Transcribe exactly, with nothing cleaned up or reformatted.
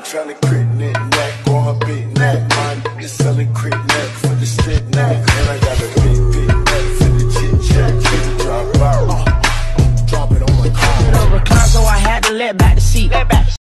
tryna crit neck neck on her big neck. My nigga selling crit neck for the stick neck. And I got a big, big neck for the chit chat. Just drop out. Uh, uh, drop it on my car. Over so I had to let back the seat.